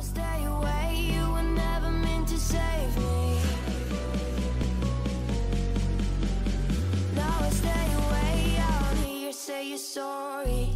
stay away, you were never meant to save me. Now I stay away, I wanna hear you say you're sorry.